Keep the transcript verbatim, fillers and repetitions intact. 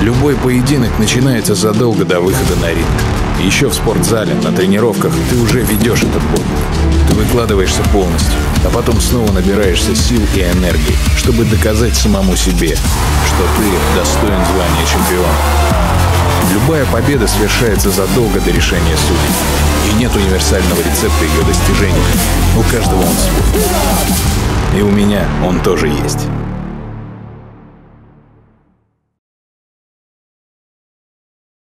Любой поединок начинается задолго до выхода на ринг. Еще в спортзале, на тренировках ты уже ведешь этот бой. Ты выкладываешься полностью, а потом снова набираешься сил и энергии, чтобы доказать самому себе, что ты достоин звания чемпиона. Любая победа совершается задолго до решения судей. И нет универсального рецепта ее достижения. У каждого он свой. И у меня он тоже есть.